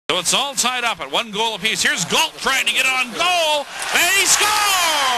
So it's all tied up at 1 goal apiece. Here's Galt trying to get on goal, and he scores!